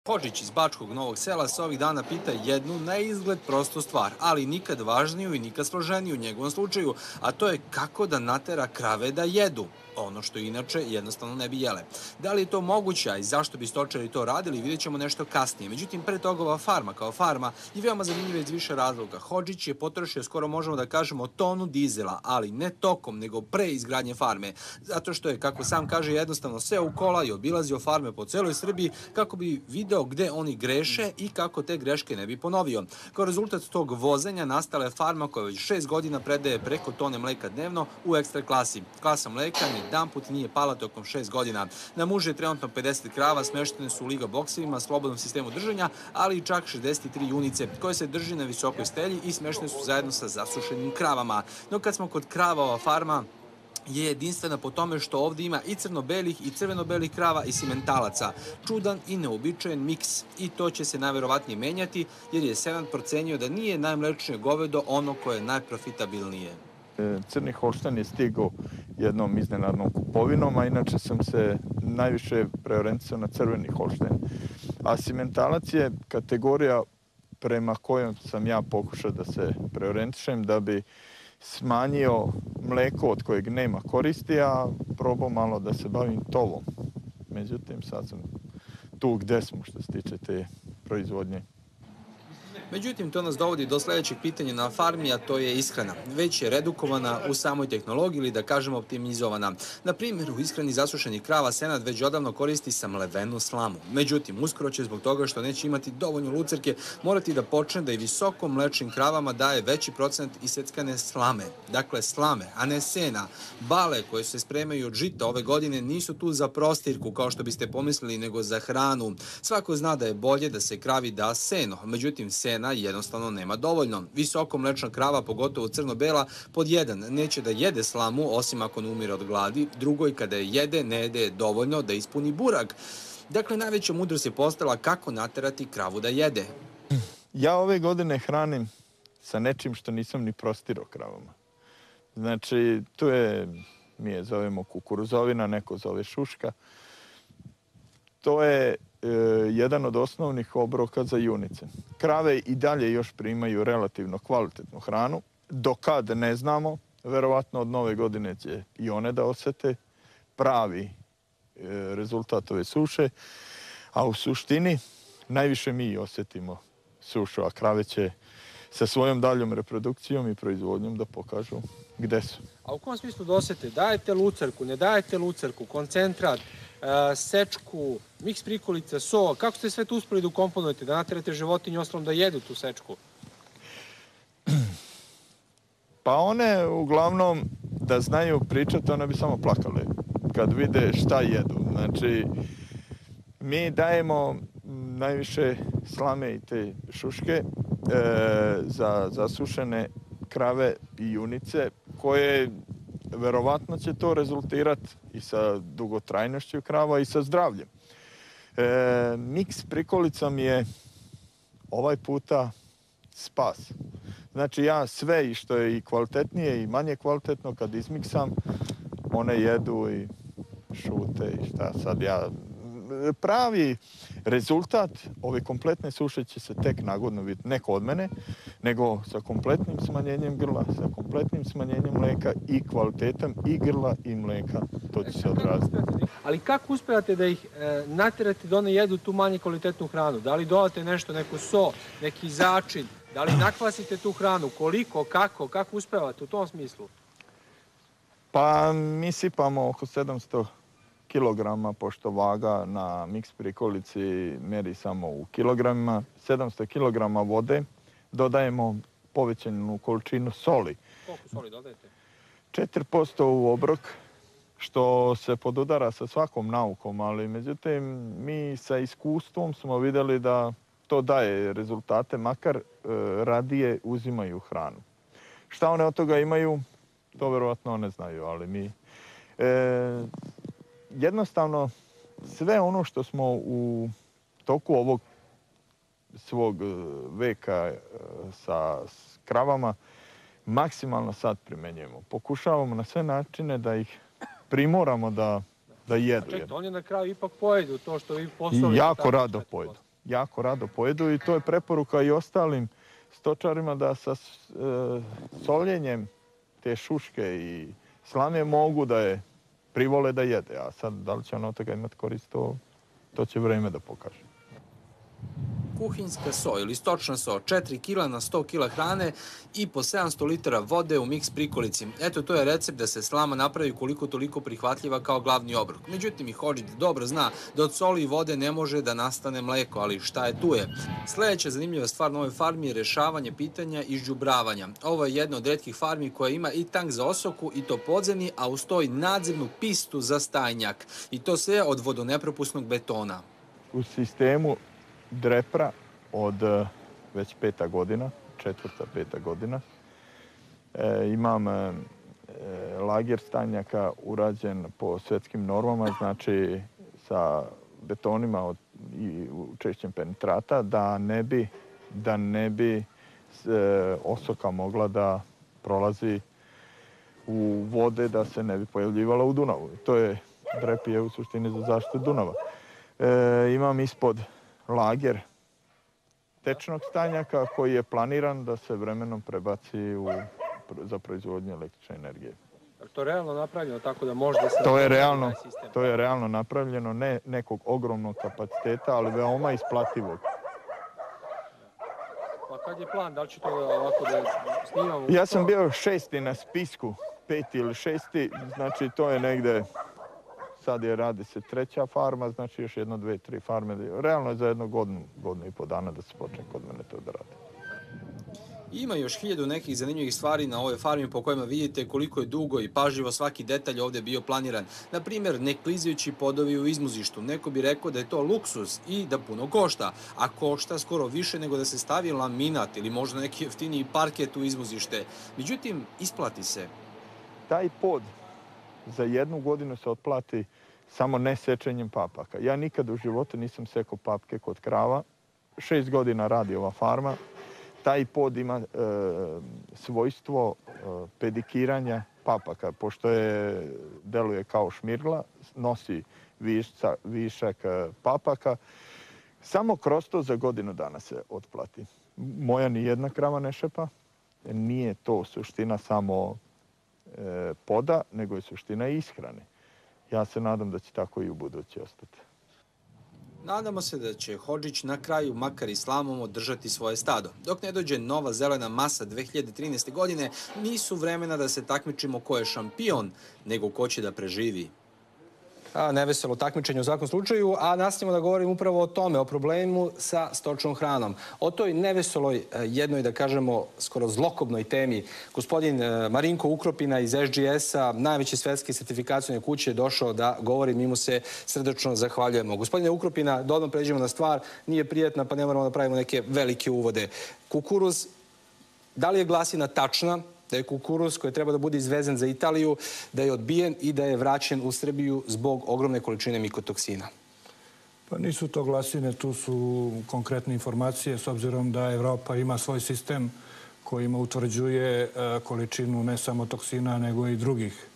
Hodžić iz Bačkog Novog Sela se ovih dana pita jednu na izgled prostu stvar, ali nikad važniju i nikad složeniju u njegovom slučaju, a to je kako da natera krave da jedu ono što inače jednostavno ne bi jele. Da li je to moguće, a i zašto bi stočari to radili, vidjet ćemo nešto kasnije. Međutim, pre toga ova farma kao farma je veoma zanimljiva iz više razloga. Hodžić je potrošio, skoro možemo da kažemo, tonu dizela, ali ne tokom, nego pre izgradnje farme. Zato što je, kako sam kaže, jednostavno seo u kola i obilazio farme po celoj Srbiji kako bi video gde oni greše i kako te greške ne bi ponovio. Kao rezultat tog vozenja nastala je farma koja već 6 godina predaje preko tone mleka dnevno u ekstra klasi. Klasa mleka jedan put nije pala tokom 6 godina. Na muže je trenutno 50 krava, smeštene su u liga boksevima, slobodnom sistemu držanja, ali i čak 63 junice, koje se drži na visokoj stelji i smeštene su zajedno sa zasušenim kravama. No kad smo kod krava, ova farma je jedinstvena po tome što ovdje ima i crno-belih i crveno-belih krava i simentalaca. Čudan i neobičajen miks. I to će se najverovatnije menjati, jer je Senat procenio da nije najmlečnije govedo ono koje je najprofitabilnije. Crni Holštajn je stigao jednom iznenadnom kupovinom, a inače sam se najviše preorijentisao na crveni Holštajn. A simentalac je kategorija prema kojom sam ja pokušao da se preorijentišem da bi smanjio mleko od kojeg nema koristi, a probao malo da se bavim tovom. Međutim, sad sam tu gde smo što se tiče te proizvodnje. Međutim, to nas dovodi do sljedećeg pitanja na farmi, a to je ishrana. Već je redukovana u samoj tehnologiji ili da kažemo optimizovana. Na primjer, u ishrani zasušenih krava Senat već odavno koristi samlevenu slamu. Međutim, uskoro će zbog toga što neće imati dovoljno lucerke morati da počne da i visoko mlečnim kravama daje veći procenat iseckane slame. Dakle, slame, a ne sena. Bale koje se spremaju od žita ove godine nisu tu za prostirku, kao što biste pomislili, nego za hranu. Svako zna da je bolje da se kravi da seno. Međutim, sena jednostavno nema dovoljno. Visoko mlečna krava, pogotovo crno-bela, pod jedan, neće da jede slamu, osim ako ne umire od gladi, drugoj, kada je jede, ne jede dovoljno da ispuni burak. Dakle, najveća mudrost je postala kako naterati kravu da jede. Ja ove godine hranim sa nečim što nisam ni prostirao kravama. Znači, tu je, mi je zovemo kukuruzovina, neko zove šuška. To je jedan od osnovnih obroka za junice. Krave i dalje još primaju relativno kvalitetnu hranu. Dokad ne znamo, verovatno od nove godine će i one da osete pravi rezultat ove suše, a u suštini najviše mi osetimo sušu, a krave će sa svojom daljom reprodukcijom i proizvodnjom da pokažu gde su. A u kom smislu da osete? Dajete lucerku, ne dajete lucerku, koncentrat, sečku, miks prikolica, so, kako ste sve to uspeli da ukomponujete, da naterate životinje ostalom da jedu tu sečku? Pa one uglavnom da znaju pričati, one bi samo plakale kad vide šta jedu. Znači, mi dajemo najviše slame i te šuške za zasušene krave i junice, koje verovatno će to rezultirati i sa dugotrajnošću krava i sa zdravljem. Miks prikolicom je ovaj puta spas. Znači ja sve i što je i kvalitetnije i manje kvalitetno kad izmiksam, one jedu i šute i šta sad ja... Pravi rezultat ove kompletne suše će se tek nagodno vidjeti, ne kod mene, nego sa kompletnim smanjenjem grla, sa kompletnim smanjenjem mleka i kvalitetom i grla i mleka. To će se odraziti. Ali kako uspevate da ih naterate da one jedu tu manje kvalitetnu hranu? Da li dodate nešto, neku so, neki začin? Da li nakvasite tu hranu? Koliko, kako uspevate u tom smislu? Pa mi sipamo oko 700 kilograma, pošto vaga na miks prikolici meri samo u kilogramima. 700 kilograma vode, dodajemo povećanu količinu soli. Koliko soli dodajete? 4% u obrok, što se podudara sa svakom naukom, ali međutim mi sa iskustvom smo vidjeli da to daje rezultate, makar radije uzimaju hranu. Šta one od toga imaju, to verovatno ne znaju, ali mi... Jednostavno, sve ono što smo u toku ovog svog veka sa kravama maksimalno sad primenjujemo. Pokušavamo na sve načine da ih primoramo da jedu. Čekajte, oni na kraju ipak pojedu to što vi posolite. Jako rado pojedu. jako rado pojedu i to je preporuka i ostalim stočarima da sa soljenjem te šuške i slame mogu da je privole da jede. A sad, da li će on od toga imati korist, to će vreme da pokaže. Kuhinjska so ili stočna so, 4 kila na 100 kila hrane i po 700 litara vode u miks prikolici. Eto, to je recept da se slama napravi koliko toliko prihvatljiva kao glavni obrok. Međutim, i Hodžić dobro zna da od soli i vode ne može da nastane mleko, ali šta je tu je. Sljedeća zanimljiva stvar na ovoj farmi je rešavanje pitanja izđubravanja. Ovo je jedna od retkih farmi koja ima i tank za osoku i to podzemni, a uz to i nadzemnu pistu za stajnjak. I to sve od vodonepropusnog betona. U sistemu drepra od već 5. godina, 4. 5. godina. Imam lager stajnjaka urađen po svetskim normama, znači sa betonima i učešćem penetrata, da ne bi osoka mogla da prolazi u vode, da se ne bi pojavljivala u Dunavu. To je drep je u suštini za zaštitu Dunava. Imam ispod lager tečnog stajnjaka koji je planiran da se vremenom prebaci za proizvodnju električne energije. To je realno napravljeno tako da može da se... To je realno napravljeno, ne nekog ogromnog kapaciteta, ali veoma isplativog. Pa kad je plan, da li će to ovako da snimamo? Ja sam bio 6. na spisku, 5. ili 6. Znači to je negde... Sad radi se 3. farma, znači još 1, 2, 3 farme. Realno je za jednu godinu i po dana da se počne kod mene to da radi. Ima još 1000 nekih zanimljivih stvari na ovoj farmi po kojima vidite koliko je dugo i pažljivo svaki detalj ovdje bio planiran. Naprimjer, neklizajući podovi u izmuzištu. Neko bi rekao da je to luksus i da puno košta, a košta skoro više nego da se stavi laminat ili možda neki jeftiniji parket u izmuzište. Međutim, isplati se. Taj pod za 1 godinu se otplati samo ne sečenjem papaka. Ja nikada u životu nisam sekao papke kod krava. 6 godina radi ova farma. Taj pod ima svojstvo pedikiranja papaka, pošto deluje kao šmirgla, nosi višak papaka. Samo kroz to za godinu dana se otplati. Moja ni jedna krava ne šepa. Nije to suština samo poda, nego je suština ishrane. Ja se nadam da će tako i u budući ostati. Nadamo se da će Hodžić na kraju, makar i slamom, održati svoje stado. Dok ne dođe nova zelena masa 2013. godine, nisu vremena da se takmičimo ko je šampion, nego ko će da preživi. Neveselo takmičenje u svakom slučaju, a nastavimo da govorimo upravo o tome, o problemu sa stočnom hranom. O toj neveseloj, jednoj, da kažemo, skoro zlokobnoj temi. Gospodin Marinko Ukropina iz SGS-a, najveće svetske sertifikacione kuće, je došao da govori, mi mu se srdačno zahvaljujemo. Gospodine Ukropina, da odmah pređemo na stvar, nije prijatna, pa ne moramo da pravimo neke velike uvode. Kukuruz, da li je glasina tačna da je kukuruz koji treba da bude izvezen za Italiju, da je odbijen i da je vraćen u Srbiju zbog ogromne količine mikotoksina? Pa nisu to glasine, tu su konkretne informacije, s obzirom da Evropa ima svoj sistem kojima utvrđuje količinu ne samo toksina, nego i drugih